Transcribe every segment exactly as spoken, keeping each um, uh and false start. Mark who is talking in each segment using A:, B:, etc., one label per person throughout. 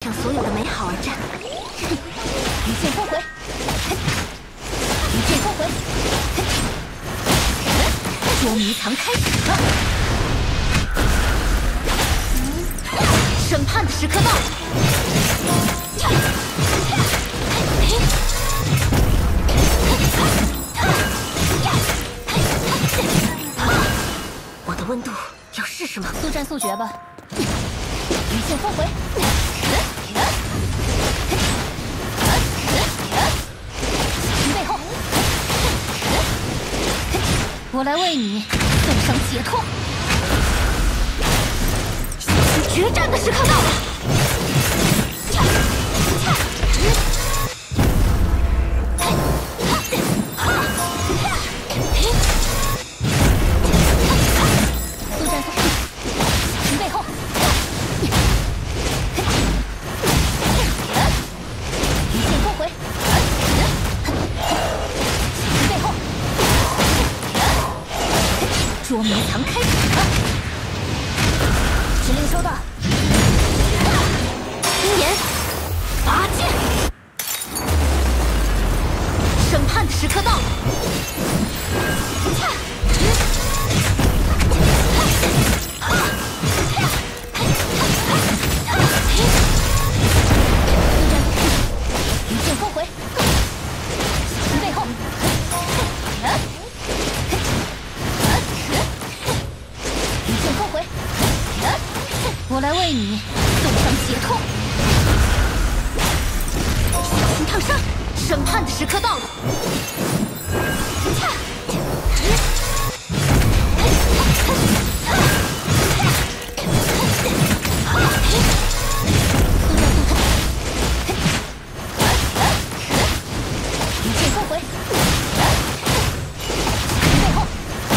A: 向所有的美好而战。
B: 一剑封回，一剑封回，捉迷藏开始了。审判的时刻到了。
A: 我的温度要试试吗？
B: 速战速决吧！一剑封回。背后，我来为你送上解脱。决战的时刻到了。速战速决，背后。一剑封回。背后。捉迷藏开始了。指令收到。鹰眼，拔剑。审判的时刻到了。一剑封回。背后。一剑封回。我来为你送上解脱。小心烫伤！审判的时刻到了。一剑封回。背后。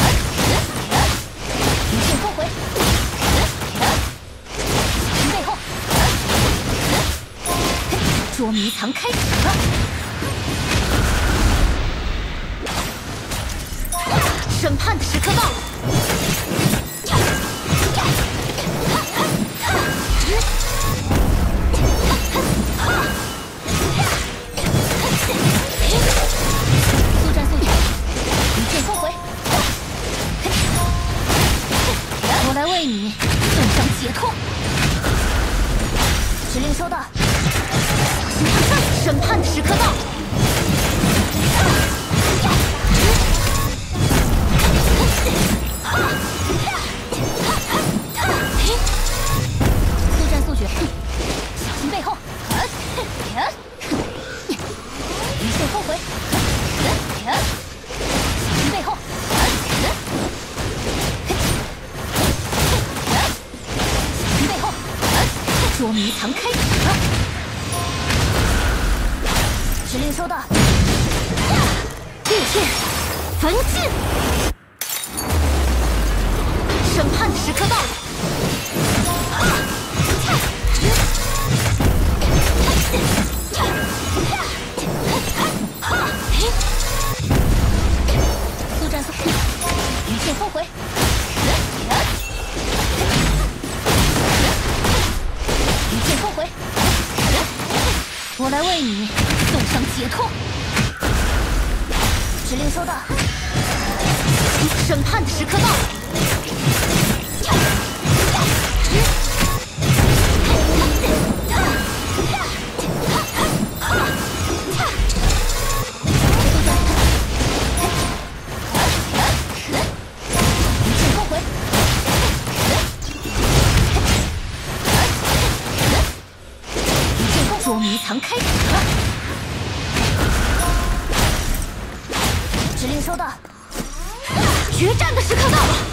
B: 一剑封回。背后。捉迷藏开始了。审判的时刻到了。速战速决，一剑封回。我来为你送上解脱。指令收到。小心烫伤！审判的时刻到了。速战速决，小心背后。一剑封回。小心背后。小心背后。捉迷藏开始了。指令收到。地剑，焚尽。审判的时刻到了。速战速决，一剑封回。一剑封回。我来为你送上解脱。指令收到。审判的时刻到了。捉迷藏开始了。指令收到。决战的时刻到了。